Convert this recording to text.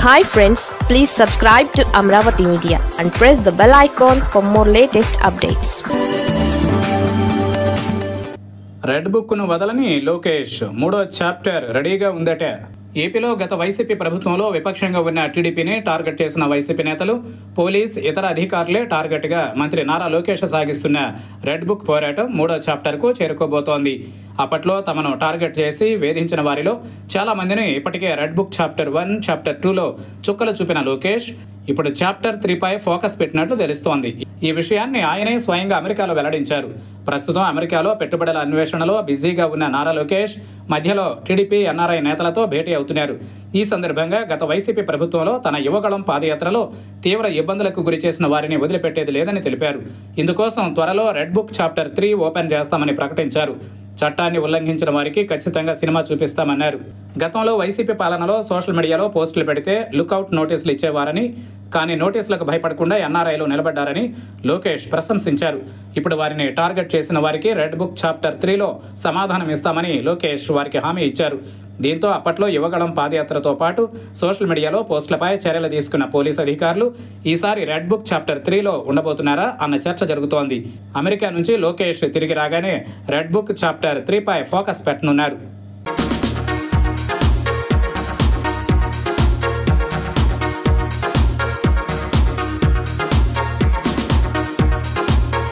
Hi friends, please subscribe to Amaravathi Media and press the bell icon for more latest updates. Red బుక్ను వదలని లోకేష్ మూడో chapter రెడీగా ఉందట. ఏపీలో గత వైసీపీ ప్రభుత్వంలో విపక్షంగా ఉన్న టీడీపీని టార్గెట్ చేసిన వైసీపీ నేతలు, పోలీస్, ఇతర అధికారులే టార్గెట్గా మంత్రి నారా లోకేష్ సాగిస్తున్న రెడ్ బుక్ పోరాటం మూడో చాప్టర్కు చేరుకోబోతోంది. అప్పట్లో తమను టార్గెట్ చేసి వేధించిన వారిలో చాలా మందిని ఇప్పటికే రెడ్ బుక్ చాప్టర్ 1, చాప్టర్ 2లో చుక్కలు చూపిన లోకేష్ ఇప్పుడు చాప్టర్ 3పై ఫోకస్ పెట్టినట్లు తెలుస్తోంది. ఈ విషయాన్ని ఆయనే స్వయంగా అమెరికాలో వెల్లడించారు. ప్రస్తుతం అమెరికాలో పెట్టుబడుల అన్వేషణలో బిజీగా ఉన్న నారా లోకేష్ మధ్యలో టీడీపీ, ఎన్ఆర్ఐ నేతలతో భేటీ అవుతున్నారు. ఈ సందర్భంగా గత వైసీపీ ప్రభుత్వంలో తన యువగళం పాదయాత్రలో తీవ్ర ఇబ్బందులకు గురి చేసిన వారిని వదిలిపెట్టేది లేదని తెలిపారు. ఇందుకోసం త్వరలో రెడ్ బుక్ చాప్టర్ 3 ఓపెన్ చేస్తామని ప్రకటించారు. చట్టాన్ని ఉల్లంఘించిన వారికి ఖచ్చితంగా సినిమా చూపిస్తామన్నారు. గతంలో వైసీపీ పాలనలో సోషల్ మీడియాలో పోస్టులు పెడితే లుకౌట్ నోటీసులు ఇచ్చేవారని, కానీ నోటీసులకు భయపడకుండా ఎన్ఆర్ఐలు నిలబడ్డారని లోకేష్ ప్రశంసించారు. ఇప్పుడు వారిని టార్గెట్ చేసిన వారికి రెడ్ బుక్ చాప్టర్ 3లో సమాధానం ఇస్తామని లోకేష్ వారికి హామీ ఇచ్చారు. దీంతో అప్పట్లో యువగళం పాదయాత్రతో పాటు సోషల్ మీడియాలో పోస్టులపై చర్యలు తీసుకున్న పోలీసు అధికారులు ఈసారి రెడ్ బుక్ చాప్టర్ 3లో ఉండబోతున్నారా అన్న చర్చ జరుగుతోంది. అమెరికా నుంచి లోకేష్ తిరిగి రాగానే రెడ్ బుక్ చాప్టర్ 3పై ఫోకస్ పెట్టనున్నారు.